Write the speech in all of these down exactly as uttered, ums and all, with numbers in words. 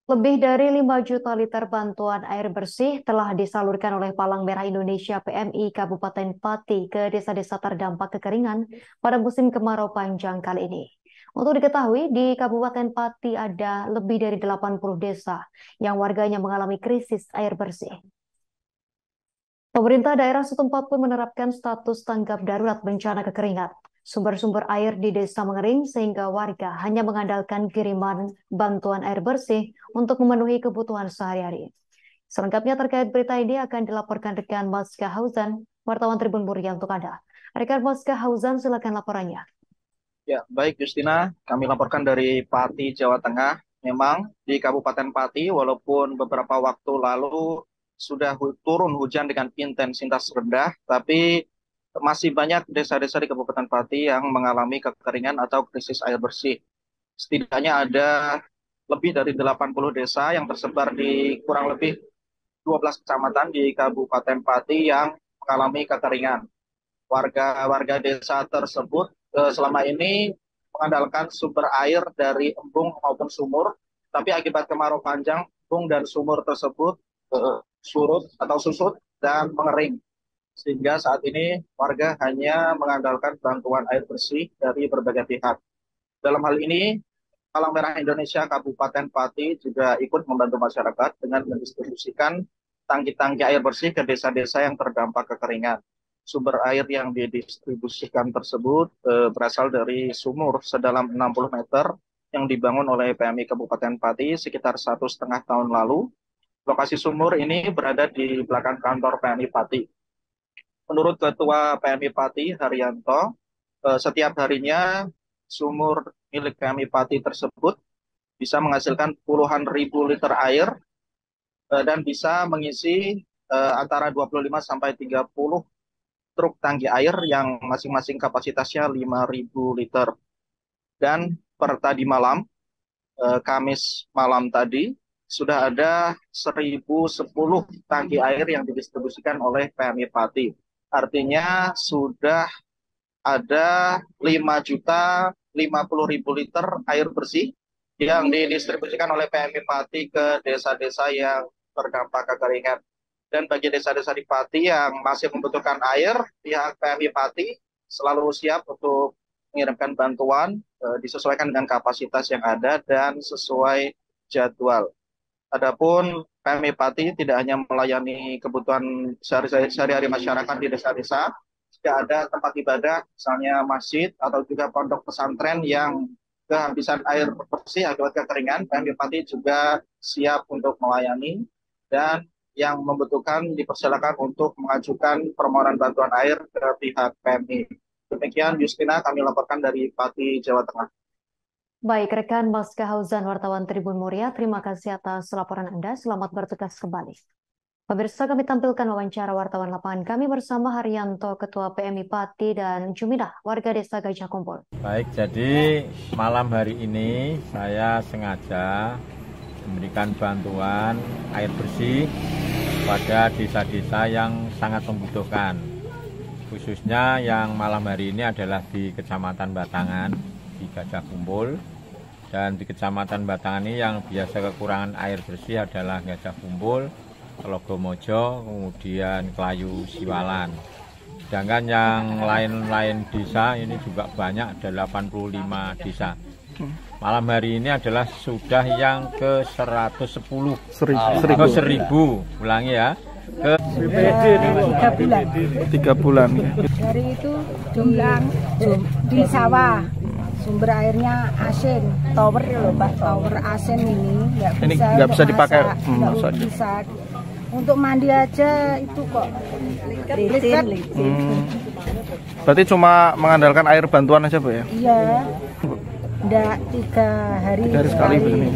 Lebih dari lima juta liter bantuan air bersih telah disalurkan oleh Palang Merah Indonesia P M I Kabupaten Pati ke desa-desa terdampak kekeringan pada musim kemarau panjang kali ini. Untuk diketahui, di Kabupaten Pati ada lebih dari delapan puluh desa yang warganya mengalami krisis air bersih. Pemerintah daerah setempat pun menerapkan status tanggap darurat bencana kekeringan. Sumber-sumber air di desa mengering sehingga warga hanya mengandalkan kiriman bantuan air bersih untuk memenuhi kebutuhan sehari-hari. Selengkapnya terkait berita ini akan dilaporkan rekan Maska Hauzan, wartawan Tribun Muria untuk Anda. Rekan Maska Hauzan, silakan laporannya. Ya, baik Justina, kami laporkan dari Pati, Jawa Tengah. Memang di Kabupaten Pati, walaupun beberapa waktu lalu sudah hu turun hujan dengan intensitas rendah, tapi masih banyak desa-desa di Kabupaten Pati yang mengalami kekeringan atau krisis air bersih. Setidaknya ada lebih dari delapan puluh desa yang tersebar di kurang lebih dua belas kecamatan di Kabupaten Pati yang mengalami kekeringan. Warga-warga desa tersebut eh, selama ini mengandalkan sumber air dari embung maupun sumur, tapi akibat kemarau panjang, embung dan sumur tersebut eh, surut atau susut dan mengering. Sehingga saat ini warga hanya mengandalkan bantuan air bersih dari berbagai pihak. Dalam hal ini, Palang Merah Indonesia Kabupaten Pati juga ikut membantu masyarakat dengan mendistribusikan tangki-tangki air bersih ke desa-desa yang terdampak kekeringan. Sumber air yang didistribusikan tersebut e, berasal dari sumur sedalam enam puluh meter yang dibangun oleh P M I Kabupaten Pati sekitar satu setengah tahun lalu. Lokasi sumur ini berada di belakang kantor P M I Pati. Menurut Ketua P M I Pati, Haryanto, e, setiap harinya sumur milik P M I Pati tersebut bisa menghasilkan puluhan ribu liter air e, dan bisa mengisi e, antara dua puluh lima sampai tiga puluh truk tangki air yang masing-masing kapasitasnya lima ribu liter. Dan per tadi malam, eh, Kamis malam tadi, sudah ada seribu sepuluh tangki air yang didistribusikan oleh P M I Pati. Artinya sudah ada lima juta lima puluh ribu liter air bersih yang didistribusikan oleh P M I Pati ke desa-desa yang terdampak kekeringan. Dan bagi desa-desa di Pati yang masih membutuhkan air, pihak P M I Pati selalu siap untuk mengirimkan bantuan e, disesuaikan dengan kapasitas yang ada dan sesuai jadwal. Adapun P M I Pati tidak hanya melayani kebutuhan sehari-hari masyarakat di desa-desa, jika ada tempat ibadah, misalnya masjid atau juga pondok pesantren yang kehabisan air bersih akibat kekeringan, P M I Pati juga siap untuk melayani dan yang membutuhkan dipersilakan untuk mengajukan permohonan bantuan air ke pihak P M I. Demikian Justina, kami laporkan dari Pati, Jawa Tengah. Baik, rekan Maska Hauzan, wartawan Tribun Muria, terima kasih atas laporan Anda. Selamat bertugas kembali. Pemirsa, kami tampilkan wawancara wartawan lapangan kami bersama Haryanto, Ketua P M I Pati, dan Juminah, warga desa Gajah Kumpul. Baik, jadi malam hari ini saya sengaja memberikan bantuan air bersih pada desa-desa yang sangat membutuhkan. Khususnya yang malam hari ini adalah di Kecamatan Batangan, di Gajah Kumpul. Dan di Kecamatan Batangan ini yang biasa kekurangan air bersih adalah Gajah Kumpul, Telogomojo, kemudian Kelayu Siwalan. Sedangkan yang lain-lain desa ini juga banyak, ada delapan puluh lima desa. Malam hari ini adalah sudah yang ke seratus sepuluh, seribu, seribu, ulangi ya, ke tiga bulan. Tiga bulan. Dari itu jumlah jum, di sawah sumber airnya asin, tower loh Pak, tower asin ini nggak bisa, ini nggak bisa dipakai, masak, hmm, nggak bisa. Untuk mandi aja itu kok licin, licin. Hmm. Berarti cuma mengandalkan air bantuan aja Bu ya? Iya. Nggak tiga hari, tiga hari sekali begini.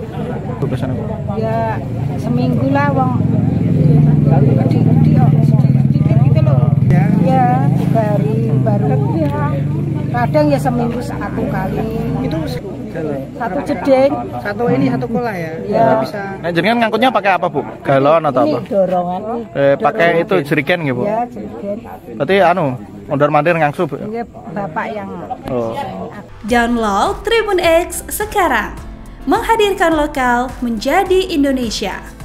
Ya seminggu lah wong gede-gede sedikit gitu loh. Ya tiga hari baru. Kadang ya seminggu satu kali. Itu satu jeding. Satu ini satu kolah ya. Ya. Bisa. Nah, jenengan ngangkutnya pakai apa Bu? Galon atau ini apa? Dorongan. Eh, pakai itu jerigen gitu Bu? Ya jerigen. Berarti anu mondar mandir ngangsu Bu? Ini bapak yang. Oh. Download Tribun X sekarang, Menghadirkan lokal menjadi Indonesia.